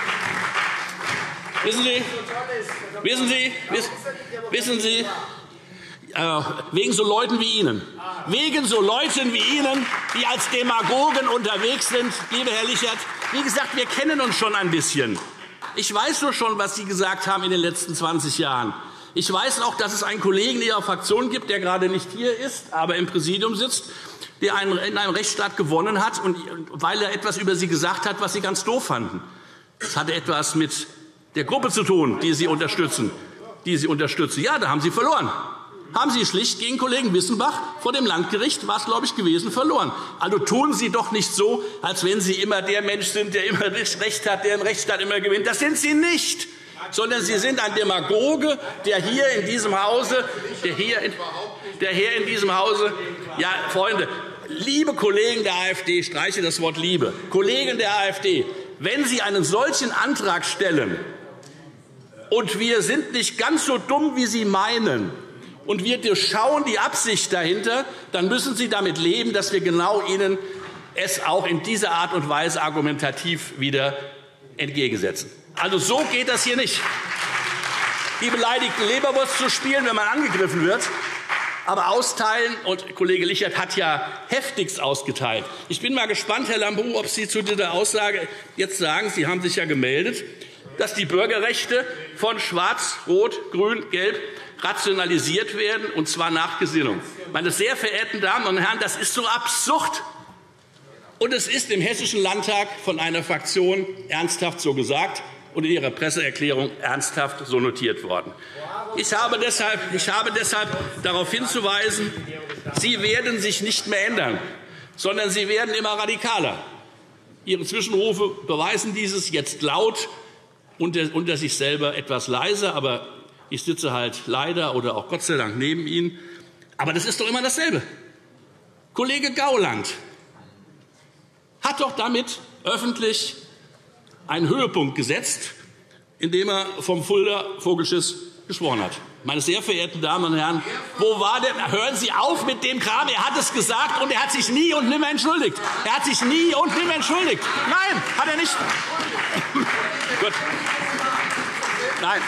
Wissen Sie, wegen so Leuten wie Ihnen, die als Demagogen unterwegs sind, lieber Herr Lichert, wie gesagt, wir kennen uns schon ein bisschen. Ich weiß nur schon, was Sie gesagt haben in den letzten 20 Jahren. Ich weiß auch, dass es einen Kollegen Ihrer Fraktion gibt, der gerade nicht hier ist, aber im Präsidium sitzt, der in einem Rechtsstaat gewonnen hat, und weil er etwas über Sie gesagt hat, was Sie ganz doof fanden. Das hatte etwas mit der Gruppe zu tun, die Sie unterstützen. Ja, da haben Sie verloren. Haben Sie schlicht gegen Kollegen Wissenbach vor dem Landgericht, war es, glaube ich, gewesen, verloren. Also tun Sie doch nicht so, als wenn Sie immer der Mensch sind, der immer Recht hat, der im Rechtsstaat immer gewinnt. Das sind Sie nicht, sondern Sie sind ein Demagoge, der hier in diesem Hause, ja, Freunde, liebe Kollegen der AfD, streiche das Wort Liebe, Kollegen der AfD, wenn Sie einen solchen Antrag stellen und wir sind nicht ganz so dumm, wie Sie meinen, und wir durchschauen die Absicht dahinter, dann müssen Sie damit leben, dass wir genau Ihnen es auch in dieser Art und Weise argumentativ wieder entgegensetzen. Also so geht das hier nicht. Die beleidigten Leberwurst zu spielen, wenn man angegriffen wird, aber austeilen. Und Kollege Lichert hat ja heftigst ausgeteilt. Ich bin mal gespannt, Herr Lambrou, ob Sie zu dieser Aussage jetzt sagen, Sie haben sich ja gemeldet, dass die Bürgerrechte von Schwarz, Rot, Grün, Gelb rationalisiert werden, und zwar nach Gesinnung. Meine sehr verehrten Damen und Herren, das ist so absurd. Und es ist im Hessischen Landtag von einer Fraktion ernsthaft so gesagt und in ihrer Presseerklärung ernsthaft so notiert worden. Ich habe deshalb darauf hinzuweisen, Sie werden sich nicht mehr ändern, sondern Sie werden immer radikaler. Ihre Zwischenrufe beweisen dieses, jetzt laut, unter sich selber etwas leiser, aber ich sitze halt leider oder auch Gott sei Dank neben Ihnen. Aber das ist doch immer dasselbe. Kollege Gauland hat doch damit öffentlich einen Höhepunkt gesetzt, indem er vom Fulda-Vogelschiss gesprochen hat. Meine sehr verehrten Damen und Herren, wo war denn? Hören Sie auf mit dem Kram. Er hat es gesagt, und er hat sich nie und nimmer entschuldigt. Er hat sich nie und nimmer entschuldigt. Nein, hat er nicht. Gut. Nein.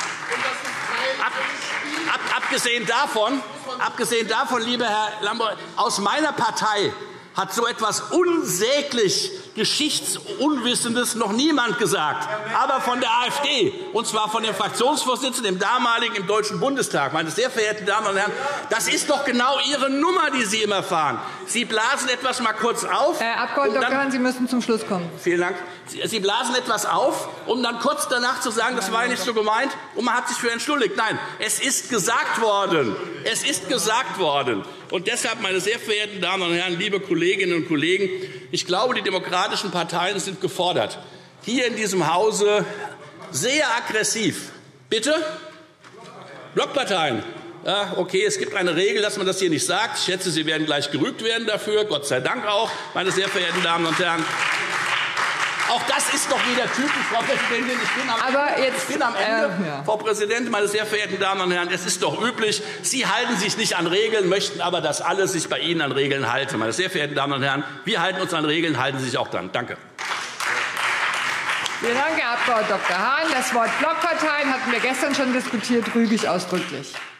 Abgesehen davon, lieber Herr Lambrou, aus meiner Partei hat so etwas unsäglich Geschichtsunwissendes noch niemand gesagt, aber von der AfD, und zwar von dem Fraktionsvorsitzenden, dem damaligen im Deutschen Bundestag. Meine sehr verehrten Damen und Herren, das ist doch genau Ihre Nummer, die Sie immer fahren. Sie blasen etwas mal kurz auf. Herr Abgeordneter Dr. Hahn, Sie müssen zum Schluss kommen. Vielen Dank. Sie blasen etwas auf, um dann kurz danach zu sagen, das war ja nicht so gemeint, und man hat sich für entschuldigt. Nein, es ist gesagt worden. Es ist gesagt worden. Und deshalb, meine sehr verehrten Damen und Herren, liebe Kolleginnen und Kollegen, ich glaube, die demokratischen Parteien sind gefordert, hier in diesem Hause sehr aggressiv. Bitte? Blockparteien. Ja, okay, es gibt eine Regel, dass man das hier nicht sagt. Ich schätze, Sie werden gleich gerügt werden dafür. Gott sei Dank auch, meine sehr verehrten Damen und Herren. Auch das ist doch wieder typisch, Frau Präsidentin. Ich bin am Ende. Ja. Frau Präsidentin, meine sehr verehrten Damen und Herren, es ist doch üblich, Sie halten sich nicht an Regeln, möchten aber, dass alle sich bei Ihnen an Regeln halten. Meine sehr verehrten Damen und Herren, wir halten uns an Regeln, halten Sie sich auch dran. Danke. Vielen Dank, Herr Abg. Dr. Hahn. Das Wort Blockparteien hatten wir gestern schon diskutiert, rüge ich ausdrücklich.